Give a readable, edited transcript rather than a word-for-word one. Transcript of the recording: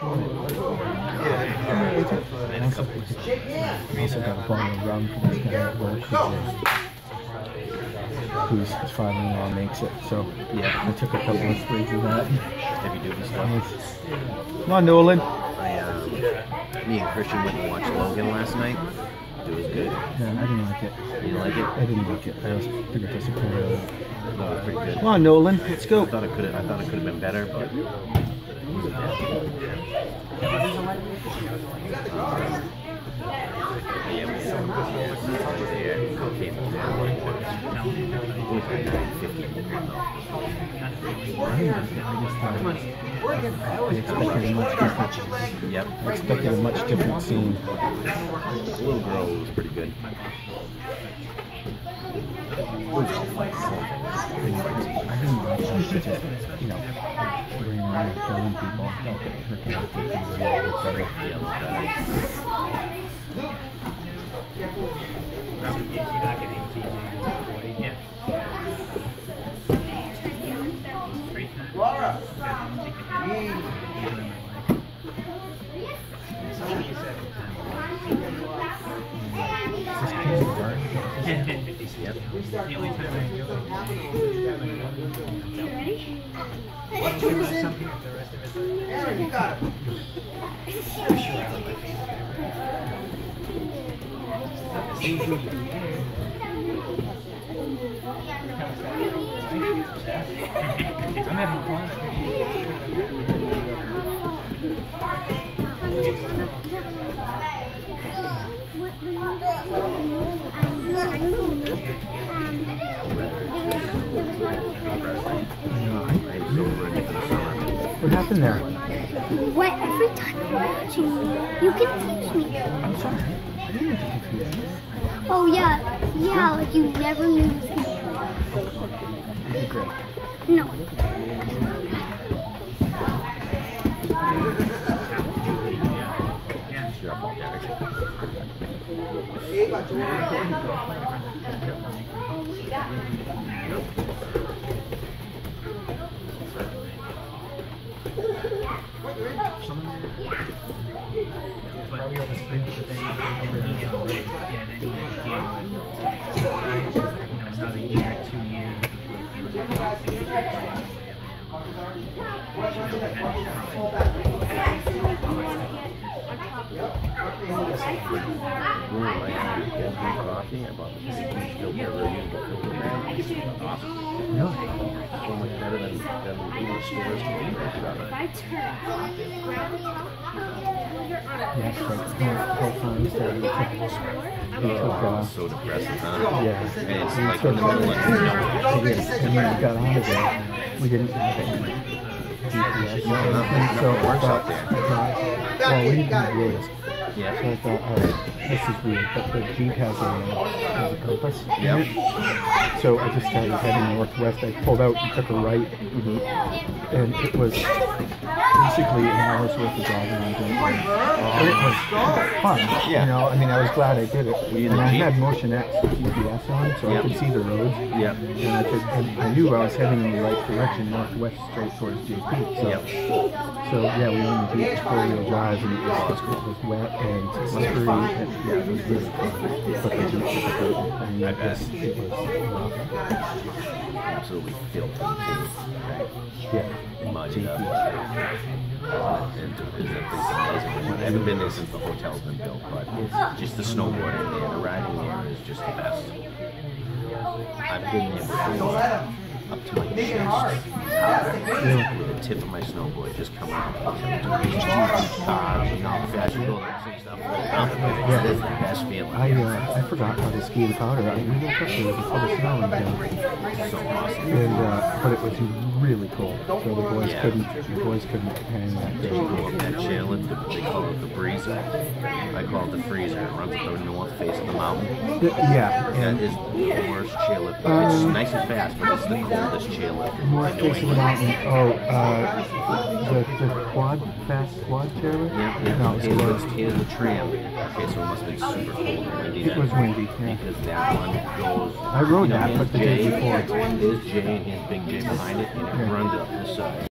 Also got a bottle of rum from this guy at work whose father-in-law makes it. So yeah, I took a couple of sprigs of that. Heavy duty stuff. Come on, Nolan. Me and Christian went and watched Logan last night. It was good. Yeah, I didn't like it. You didn't like it? I didn't like it. I was pretty disappointed. No, it was pretty good. Come on, Nolan. Let's go. I thought it could have been better, but it wasn't bad. Yeah, we saw cocaine. I expected a much different. Yep. I expected a much different scene. The little girl was pretty good. I didn't like it. Just, going around and killing people. I felt that her character was a little bit better. Laura! Yep. What two is in? Aaron, you got it. I'm having fun. What happened there? What? Every time I'm watching you, you confuse me. I'm sorry. I didn't mean to confuse you. Oh yeah, like you never knew. You're great. No. Coffee. I bought the still better than the filter bag. Awesome. Really? So much better than even stores. Yes, like whole times that we took So depressing, huh? yeah. And it's like in the middle of and when we got out of there, we didn't have any GPS. And so I thought, well, we didn't have Waze. Yeah. So I thought, all right, this is weird, but the Jeep has a compass. Yep. So I just started heading northwest. I pulled out and took a right, and it was basically an hour's worth of driving on dirt road. But it was fun. Yeah. I mean, I was glad I did it. in And the I Jeep? had Motion X GPS on, so I could see the roads. Yep. And I knew I was heading in the right direction, northwest, straight towards JP. So yeah, we were in the Jeep, it was 4-wheel drive, and it was wet and slippery. And, yeah, it was really fun. But the Jeep was good. I mean, it was absolutely filthy too. yeah. Muddy up. And it's amazing. I haven't been there since the hotel's been built, but just the snowboarding there, the riding there is just the best. I've been there before, up to my chest, with the tip of my snowboard just coming out. Just cars and all the fashion buildings and stuff. That is the best feeling. I forgot how to ski the powder. I mean, before the snow and So awesome. and but it was really cool. So the boys couldn't hang that They day. go up that chairlift, they call it the breezer. I call it the freezer. It runs up the north face of the mountain. Yeah, That and is the worst chairlift. It's nice and fast, but it's the coldest chairlift. north face of the mountain. Oh, the fast quad chairlift. Yeah. No, it was Here's the tram. Okay, so it must have been super cold and windy. It was windy, yeah. Because that one goes. I rode that, but the day before. There's Jay and his big J behind it, and it runs up the side.